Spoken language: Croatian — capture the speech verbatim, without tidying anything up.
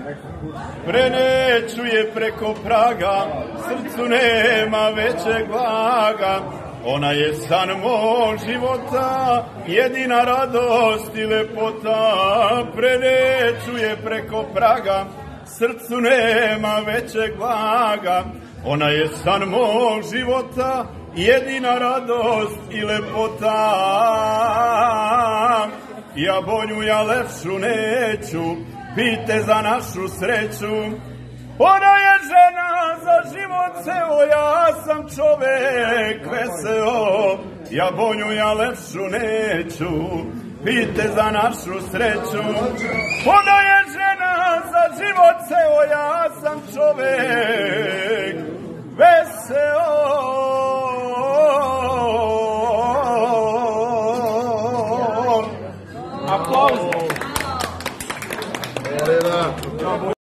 Preneću je preko praga, srcu nema većeg blaga. Ona je san mog života, jedina radost i lepota. Preneću je preko praga, srcu nema većeg blaga. Ona je san mog života, jedina radost i lepota. Ja bonju, ja lepšu neću, pite za našu sreću. Ona je žena za život ceo, ja sam čovek veseo. Ja bonju, ja lepšu neću, pite za našu sreću. Ona je žena za život ceo, ja sam čovek veseo. Aplausos.